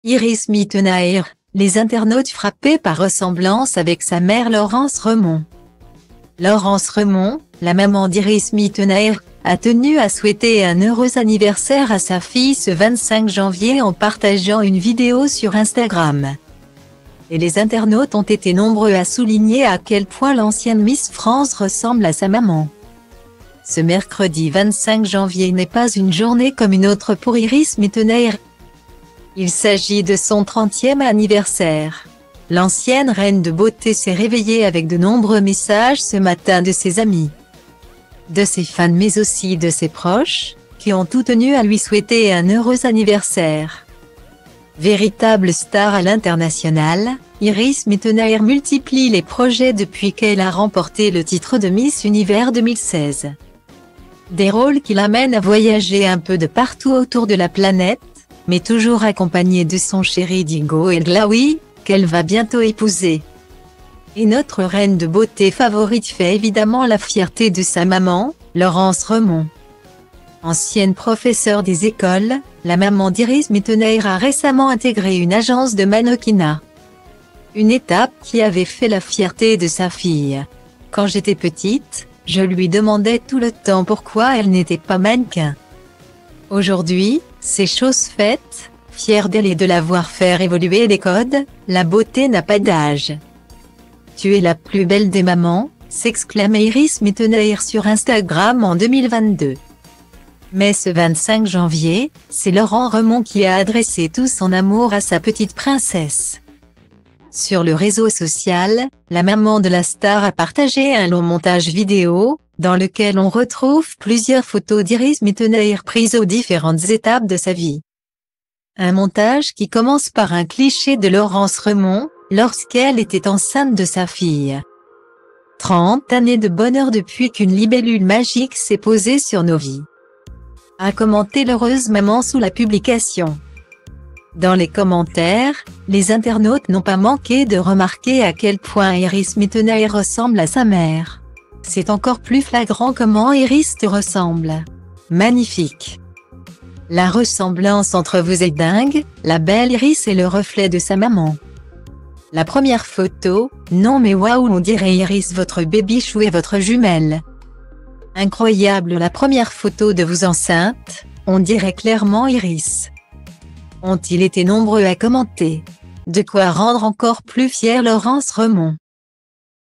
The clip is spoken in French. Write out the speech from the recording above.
Iris Mittenaere, les internautes frappés par ressemblance avec sa mère Laurence Remond. Laurence Remond, la maman d'Iris Mittenaere, a tenu à souhaiter un heureux anniversaire à sa fille ce 25 janvier en partageant une vidéo sur Instagram. Et les internautes ont été nombreux à souligner à quel point l'ancienne Miss France ressemble à sa maman. Ce mercredi 25 janvier n'est pas une journée comme une autre pour Iris Mittenaere. Il s'agit de son 30e anniversaire. L'ancienne reine de beauté s'est réveillée avec de nombreux messages ce matin de ses amis, de ses fans mais aussi de ses proches, qui ont tout tenu à lui souhaiter un heureux anniversaire. Véritable star à l'international, Iris Mittenaere multiplie les projets depuis qu'elle a remporté le titre de Miss Univers 2016. Des rôles qui l'amènent à voyager un peu de partout autour de la planète, mais toujours accompagnée de son chéri Diego El Glaoui, qu'elle va bientôt épouser. Et notre reine de beauté favorite fait évidemment la fierté de sa maman, Laurence Remond. Ancienne professeure des écoles, la maman d'Iris Mittenaere a récemment intégré une agence de mannequinat. Une étape qui avait fait la fierté de sa fille. Quand j'étais petite, je lui demandais tout le temps pourquoi elle n'était pas mannequin. Aujourd'hui, c'est chose faite, fière d'elle et de l'avoir fait évoluer les codes, la beauté n'a pas d'âge. Tu es la plus belle des mamans, s'exclame Iris Mittenaere sur Instagram en 2022. Mais ce 25 janvier, c'est Laurent Remond qui a adressé tout son amour à sa petite princesse. Sur le réseau social, la maman de la star a partagé un long montage vidéo, dans lequel on retrouve plusieurs photos d'Iris Mittenaere prises aux différentes étapes de sa vie. Un montage qui commence par un cliché de Laurence Remond, lorsqu'elle était enceinte de sa fille. 30 années de bonheur depuis qu'une libellule magique s'est posée sur nos vies, a commenté l'heureuse maman sous la publication. Dans les commentaires, les internautes n'ont pas manqué de remarquer à quel point Iris Mittenaere ressemble à sa mère. C'est encore plus flagrant comment Iris te ressemble. Magnifique. La ressemblance entre vous est dingue, la belle Iris est le reflet de sa maman. La première photo, non mais waouh, on dirait Iris votre baby chou et votre jumelle. Incroyable, la première photo de vous enceinte, on dirait clairement Iris. Ont-ils été nombreux à commenter. De quoi rendre encore plus fière Laurence Remond.